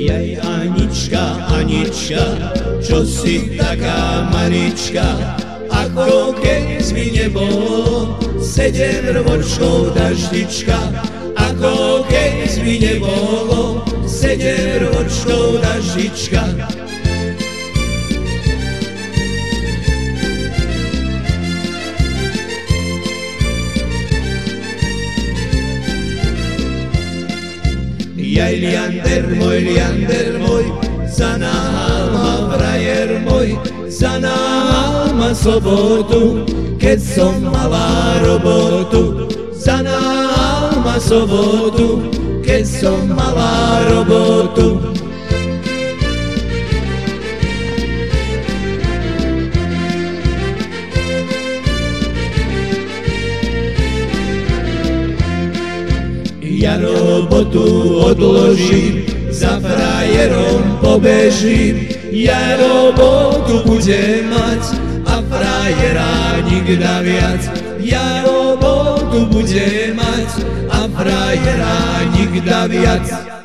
Jaj Anička, Anička, čo si taká malička, ako keď mi nebolo 7 ročnou daždička, ako keď mi nebolo 7 ročnou daždička. Jaj Liander môj, zanahal ma frajer môj, zanahal ma sobotu, keď som mala robotu. Zanahal ma sobotu, keď som mala robotu. Ja robotu odložím, za frajerom pobežím. Ja robotu budem mať a frajera nikda viac. Ja robotu budem mať a frajera nikda viac.